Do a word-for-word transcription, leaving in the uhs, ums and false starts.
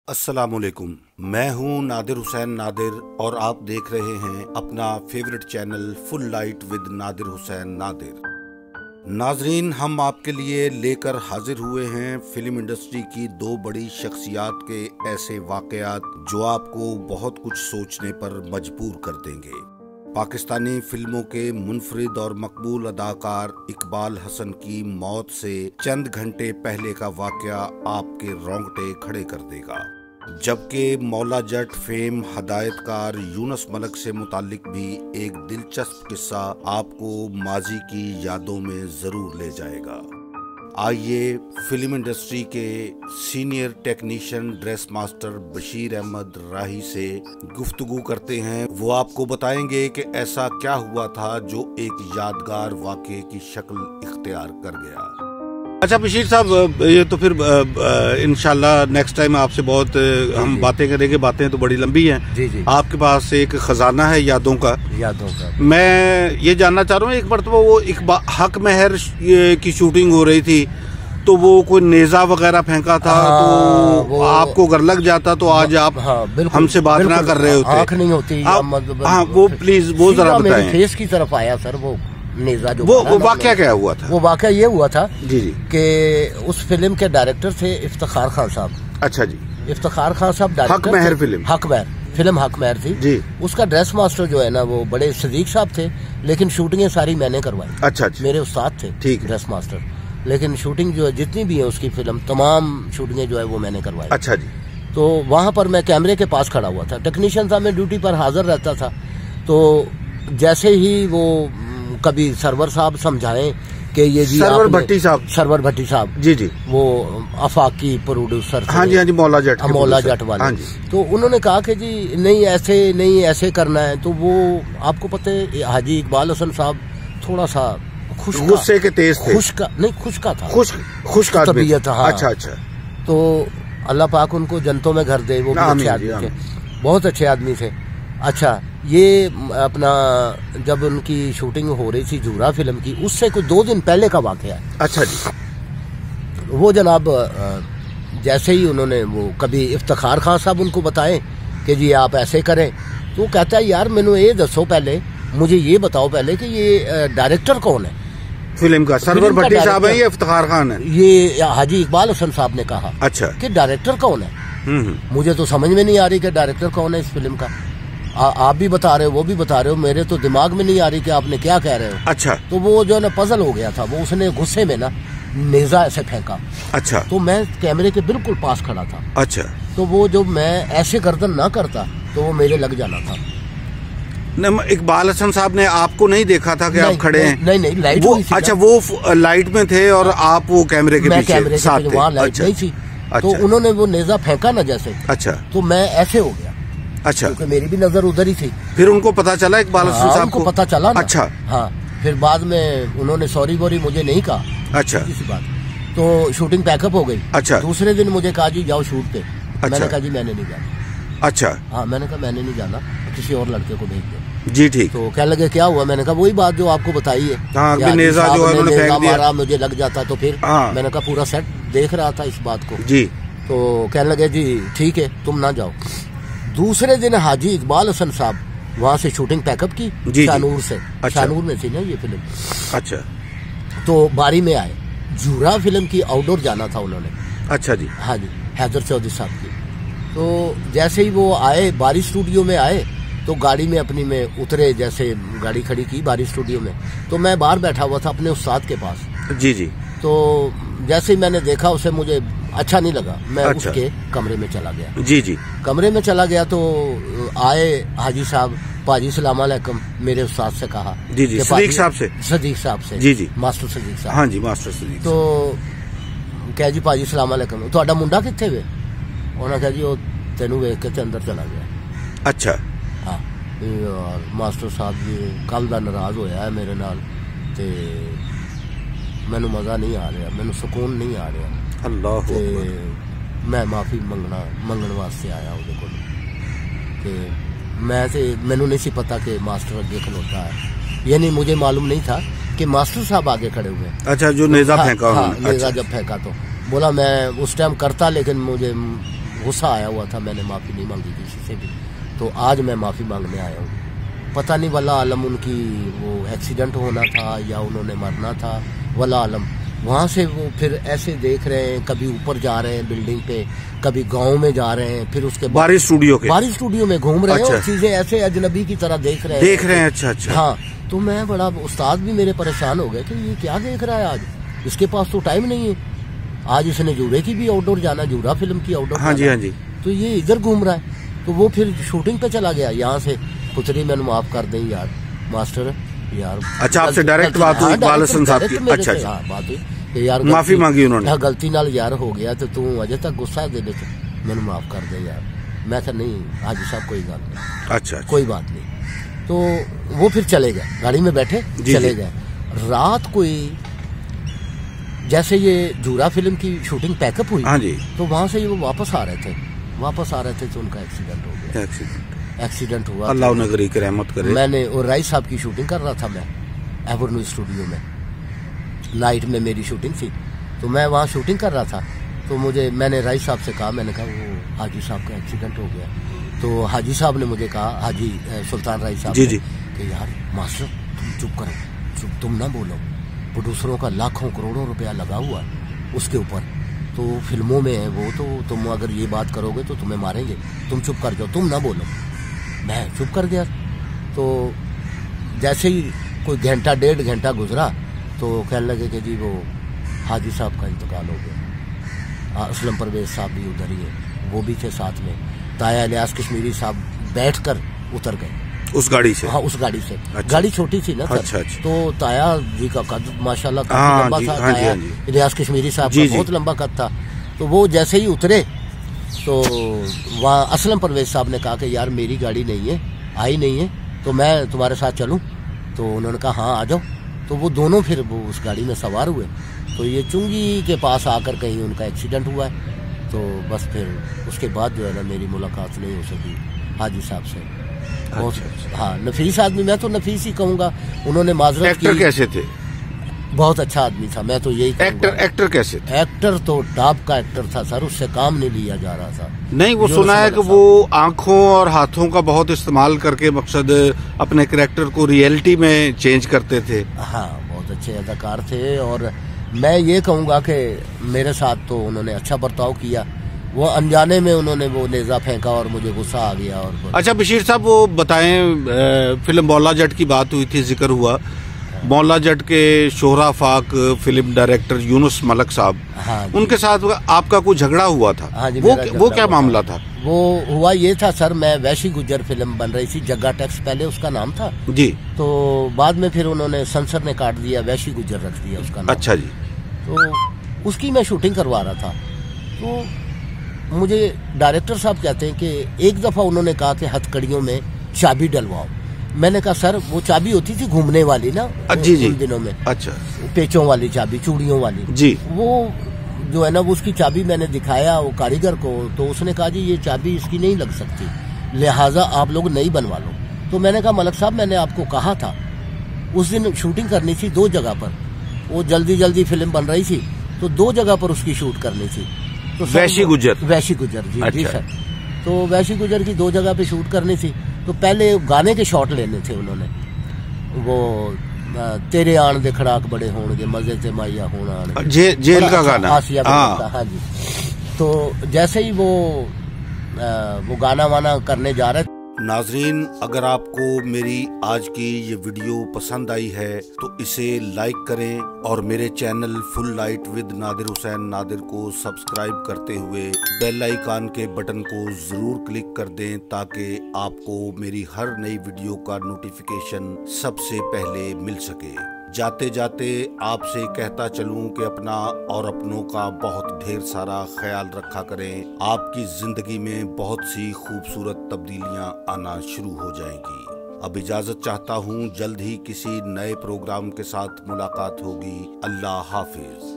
अस्सलामुअलैकुम, मैं हूं नादिर हुसैन नादिर और आप देख रहे हैं अपना favourite channel full light with Nadir Hussain Nadir. नाजरीन, हम आपके लिए लेकर हाजिर हुए हैं फिल्म इंडस्ट्री की दो बड़ी शख्सियात के ऐसे वाकयात जो आपको बहुत कुछ सोचने पर मजबूर कर देंगे। पाकिस्तानी फिल्मों के मुनफरिद और मकबूल अदाकार इकबाल हसन की मौत से चंद घंटे पहले का वाकया आपके रोंगटे खड़े कर देगा, जबकि मौला जट फेम हदायतकार यूनुस मलिक से मुतालिक भी एक दिलचस्प किस्सा आपको माजी की यादों में जरूर ले जाएगा। आइए फिल्म इंडस्ट्री के senior technician dress master Bashir Ahmed Rahi से गुफ्तगू करते हैं। वो आपको बताएंगे कि ऐसा क्या हुआ था जो एक यादगार वाक़े की शक्ल इख्तियार कर गया। अच्छा बशीर साहब, ये तो फिर इंशाल्लाह नेक्स्ट टाइम आपसे बहुत हम बातें करेंगे। बातें तो बड़ी लंबी हैं। जी जी। आपके पास एक खजाना है यादों का यादों का मैं ये जानना चाह रहा हूँ, एक मरतबा वो इकबाल हक महर की शूटिंग हो रही थी तो वो कोई नेजा वगैरह फेंका था, हाँ, तो आपको अगर लग जाता तो आज आप हाँ, हमसे बात ना कर रहे होते। आँख नहीं होती। हाँ, वो प्लीज वो जरा बताएं। फेस की तरफ आया सर वो नेजा जो वो, वो वाकया क्या हुआ था? वो वाकया ये हुआ था जी जी कि उस फिल्म के डायरेक्टर थे इफ्तिखार खान साहब। अच्छा जी। इफ्तिखार खान साहब डायरेक्टर हक महर फिल्म हक महर फिल्म हक महर थी जी। उसका ड्रेस मास्टर जो है ना वो बड़े सदीक साहब थे, लेकिन शूटिंगें सारी मैंने करवाई। अच्छा, मेरे उस्ताद थे ठीक ड्रेस मास्टर, लेकिन शूटिंग जो है जितनी भी है उसकी फिल्म तमाम शूटिंगें जो है वो मैंने करवाई। अच्छा जी। तो वहां पर मैं कैमरे के पास खड़ा हुआ था, टेक्नीशियन था, मैं ड्यूटी पर हाजिर रहता था। तो जैसे ही वो कभी सरवर साहब समझाएं कि ये जी सरवर भट्टी साहब सरवर भट्टी साहब जी जी वो अफाकी प्रोड्यूसर हाँ जी हाँ जी मौला जट मौला जट वाले हाँ जी। तो उन्होंने कहा कि जी नहीं ऐसे नहीं ऐसे करना है। तो वो आपको पता है हाजी इकबाल हसन साहब थोड़ा सा खुश गुस्से के तेज थे। खुश का नहीं खुश का था खुश खुश का तबीयत था। अच्छा अच्छा। तो अल्लाह पाक उनको जन्नतों में घर दे, वो अच्छे आदमी थे, बहुत अच्छे आदमी थे। अच्छा, ये अपना जब उनकी शूटिंग हो रही थी जूरा फिल्म की, उससे कुछ दो दिन पहले का वाकया है। अच्छा जी। वो जनाब जैसे ही उन्होंने वो कभी इफ्तिखार खान साहब उनको बताएं कि जी आप ऐसे करें, तो वो कहता है यार मैंने ये दसो पहले, मुझे ये बताओ पहले कि ये डायरेक्टर कौन है फिल्म का? सरवर भट्टी साहब है या इफ्तिखार खान है? ये हाजी इकबाल हसन साहब ने कहा। अच्छा। कि डायरेक्टर कौन है? मुझे तो समझ में नहीं आ रही कि डायरेक्टर कौन है इस फिल्म का। आ, आप भी बता रहे हो वो भी बता रहे हो, मेरे तो दिमाग में नहीं आ रही कि आपने क्या कह रहे हो। अच्छा। तो वो जो है ना पजल हो गया था, वो उसने गुस्से में ना नेजा ऐसे फेंका। अच्छा। तो मैं कैमरे के बिल्कुल पास खड़ा था। अच्छा। तो वो जो मैं ऐसे गर्दन ना करता तो वो मेरे लग जाना था। इकबाल हसन साहब ने आपको नहीं देखा था कि आप खड़े हैं? नहीं नहीं, लाइट वो अच्छा वो लाइट में थे और आप वो कैमरे के पीछे कैमरे के वहाँ लाइट नहीं थी। तो उन्होंने वो नेजा फेंका ना जैसे, अच्छा, तो मैं ऐसे हो गया। अच्छा। क्योंकि मेरी भी नजर उधर ही थी। फिर उनको पता चला इकबाल हसन साहब को? पता चला ना। अच्छा। हाँ, फिर बाद में उन्होंने सॉरी वॉरी मुझे नहीं कहा। अच्छा। इसी बात तो शूटिंग पैकअप हो गई। अच्छा। दूसरे दिन मुझे कहा जी जाओ शूट पे। अच्छा। मैंने कहा जी मैंने नहीं जाना। अच्छा। हाँ, मैंने कहा मैंने नहीं जाना, किसी और लड़के को भेज दो जी। ठीक। तो कहने लगे क्या हुआ? मैंने कहा वही बात जो आपको बताई है। हाँ, नेजा जो है उन्होंने फेंक दिया, मुझे लग जाता तो फिर। हाँ। मैंने कहा पूरा सेट देख रहा था इस बात को जी। तो कहने लगे जी ठीक है तुम ना जाओ। दूसरे दिन हाजी इकबाल हसन साहब वहां से शूटिंग पैकअप की शानूर से। अच्छा। शानूर में थी ना ये फिल्म। अच्छा। तो बारी में आए, जूरा फिल्म की आउटडोर जाना था उन्होंने। अच्छा जी। हाँ जी, हैदर चौधरी साहब की। तो जैसे ही वो आए बारी स्टूडियो में आए तो गाड़ी में अपनी में उतरे, जैसे गाड़ी खड़ी की बारी स्टूडियो में, तो मैं बाहर बैठा हुआ था अपने उस्ताद के पास जी जी। तो जैसे ही मैंने देखा उसे मुझे अच्छा नहीं लगा, मैं अच्छा। उसके कमरे में चला गया जी जी। कमरे में चला गया तो आए हाजी साहब, पाजी सलाम अलैकुम, मेरे उस्ताद से कहा जी जी, सदीक साहब से सदीक साहब से जी जी, मास्टर सदीक साहब। हाँ जी, मास्टर सदीक। तो कह जी पाजी सलाम अलैकुम, तुहाडा मुंडा कित्थे वे? उन्होंने कहा जी वो तेनू वेख के अंदर चला गया। अच्छा। हाँ, मास्टर साहब जी कल दा नाराज होया है मेरे नाल ते मैनू मजा नहीं आ रहा, मैनू सुकून नहीं आ रहा। अल्लाह। ते मैं माफी मंगना मंगण वास्ते आया उहदे कोल। ते मैं ते मैनू नहीं सी पता कि मास्टर अगे खलोता है, यानी मुझे मालूम नहीं था कि मास्टर साहब आगे खड़े हुए। अच्छा, जो नेजा फेंका। हाँ, नेजा जब फेंका तो बोला मैं उस टाइम करता, लेकिन मुझे गुस्सा आया हुआ था, मैंने माफ़ी नहीं मांगी किसी से भी। तो आज मैं माफ़ी मांगने आया हूँ। पता नहीं वल्लाह आलम उनकी वो एक्सीडेंट होना था या उन्होंने मरना था, वल्लाह आलम। वहाँ से वो फिर ऐसे देख रहे हैं, कभी ऊपर जा रहे हैं बिल्डिंग पे, कभी गांव में जा रहे हैं, फिर उसके बारिश स्टूडियो के बारिश स्टूडियो में घूम रहे हैं। अच्छा। और चीजें ऐसे अजनबी की तरह देख रहे हैं देख रहे हैं अच्छा अच्छा हाँ। तो मैं बड़ा, उस्ताद भी मेरे परेशान हो गए कि ये क्या देख रहा है आज, इसके पास तो टाइम नहीं है। आज इसने जूरे की भी आउटडोर जाना, जूरा फिल्म की आउटडोर हाँ जी हाँ जी, तो ये इधर घूम रहा है। तो वो फिर शूटिंग पे चला गया। यहाँ से पुत्री मैंने माफ कर दें यार मास्टर यार। अच्छा, आपसे डायरेक्ट बात हुई इकबाल हसन साहब की? अच्छा अच्छा, बात हुई कि यार माफी मांगी उन्होंने, गलती नाल यार हो गया तो तू अजे तक गुस्सा दे दे, मैंने माफ कर दे यार। मैं कहा नहीं हाजी साहब कोई बात नहीं, अच्छा कोई बात नहीं। तो वो फिर चले गए, गाड़ी में बैठे चले गए। रात कोई जैसे ये जूरा फिल्म की शूटिंग पैकअप हुई, हाँ जी, तो वहां से वो वापस आ रहे थे वापस आ रहे थे तो उनका एक्सीडेंट हो गया। एक्सीडेंट एक्सीडेंट हुआ, अल्लाह उन्हें गरीब की रहमत करे। मैंने और राय साहब की शूटिंग कर रहा था, मैं एवर्न्यू स्टूडियो में, नाइट में मेरी शूटिंग थी। तो मैं वहाँ शूटिंग कर रहा था। तो मुझे मैंने राय साहब से कहा, मैंने कहा वो हाजी साहब का एक्सीडेंट हो गया। तो हाजी साहब ने मुझे कहा, हाजी सुल्तान राय साहब जी जी, कि यार मास्टर तुम चुप करो, चुप तुम ना बोलो, प्रोड्यूसरों का लाखों करोड़ों रुपया लगा हुआ है उसके ऊपर, तो फिल्मों में है वो, तो तुम अगर ये बात करोगे तो तुम्हें मारेंगे, तुम चुप कर जाओ, तुम ना बोलो। मैं चुप कर गया। तो जैसे ही कोई घंटा डेढ़ घंटा गुजरा तो कहने लगे कि जी वो हाजी साहब का इंतकाल हो गया। असलम परवेज साहब भी उधर ही है, वो भी थे साथ में। ताया इलियास कश्मीरी साहब बैठकर उतर गए उस गाड़ी से। हाँ उस गाड़ी से। अच्छा। गाड़ी छोटी थी ना, अच्छा, अच्छा। तो ताया जी का कद माशाल्लाह काफी हाँ, लंबा जी, था। हाँ, ताया जी, हाँ, इलियास कश्मीरी साहब जी, का बहुत लंबा कद था। तो वो जैसे ही उतरे तो वहाँ असलम परवेज साहब ने कहा कि यार मेरी गाड़ी नहीं है, आई नहीं है, तो मैं तुम्हारे साथ चलूँ? तो उन्होंने कहा हाँ आ जाओ। तो वो दोनों फिर वो उस गाड़ी में सवार हुए। तो ये चुंगी के पास आकर कहीं उनका एक्सीडेंट हुआ है। तो बस फिर उसके बाद जो है ना मेरी मुलाकात नहीं हो सकी हाजी साहब से। बहुत अच्छा। हाँ नफीस आदमी, मैं तो नफीस ही कहूँगा। उन्होंने माजरत एक्टर की। कैसे थे? बहुत अच्छा आदमी था, मैं तो यही कहूँगा। एक्टर एक्टर कैसे थे? एक्टर तो टॉप का एक्टर था सर, उससे काम नहीं लिया जा रहा था। नहीं, वो सुना है कि वो आंखों और हाथों का बहुत इस्तेमाल करके मकसद अपने कैरेक्टर को रियलिटी में चेंज करते थे। हाँ बहुत अच्छे अदाकार थे। और मैं ये कहूँगा कि मेरे साथ तो उन्होंने अच्छा बर्ताव किया। वो अनजाने में उन्होंने वो नेजा फेंका और मुझे गुस्सा आ गया। और अच्छा बशीर साहब, वो बताएं, फिल्म मौला जट की बात हुई थी, जिक्र हुआ मौला जट के शोहरा फाक फिल्म डायरेक्टर यूनुस मलक साहब, हाँ उनके साथ आपका कोई झगड़ा हुआ था? हाँ जी, वो वो क्या मामला था? वो हुआ ये था सर, मैं वैशी गुजर फिल्म बन रही थी, जग्गा टैक्स पहले उसका नाम था जी। तो बाद में फिर उन्होंने सेंसर ने काट दिया, वैशी गुजर रख दिया उसका नाम। अच्छा जी। तो उसकी मैं शूटिंग करवा रहा था। तो मुझे डायरेक्टर साहब कहते हैं कि एक दफा उन्होंने कहा कि हथकड़ियों में चाबी डलवाओ। मैंने कहा सर वो चाबी होती थी घूमने वाली ना जी जी उन दिनों में, अच्छा पेचों वाली चाबी, चूड़ियों वाली जी। वो जो है ना वो उसकी चाबी मैंने दिखाया वो कारीगर को, तो उसने कहा जी ये चाबी इसकी नहीं लग सकती, लिहाजा आप लोग नई बनवा लो। तो मैंने कहा मलक साहब मैंने आपको कहा था, उस दिन शूटिंग करनी थी दो जगह पर, वो जल्दी जल्दी फिल्म बन रही थी तो दो जगह पर उसकी शूट करनी थी। तो वैशी गुजर वैशी गुजर जी अच्छा। जी सर। तो वैशी गुजर की दो जगह पे शूट करनी थी। तो पहले गाने के शॉट लेने थे उन्होंने, वो तेरे आन दे खड़ाक बड़े होंगे, मजे से माइया होना, जे, जेल का गाना आसिया का। हाँ जी। तो जैसे ही वो आ, वो गाना वाना करने जा रहे। नाजरीन, अगर आपको मेरी आज की ये वीडियो पसंद आई है तो इसे लाइक करें और मेरे channel full light with Nadir Hussain Nadir को सब्सक्राइब करते हुए बेल आइकन के बटन को जरूर क्लिक कर दें ताकि आपको मेरी हर नई वीडियो का नोटिफिकेशन सबसे पहले मिल सके। जाते जाते आपसे कहता चलूं कि अपना और अपनों का बहुत ढेर सारा ख्याल रखा करें। आपकी जिंदगी में बहुत सी खूबसूरत तब्दीलियां आना शुरू हो जाएंगी। अब इजाजत चाहता हूं, जल्द ही किसी नए प्रोग्राम के साथ मुलाकात होगी। अल्लाह हाफिज।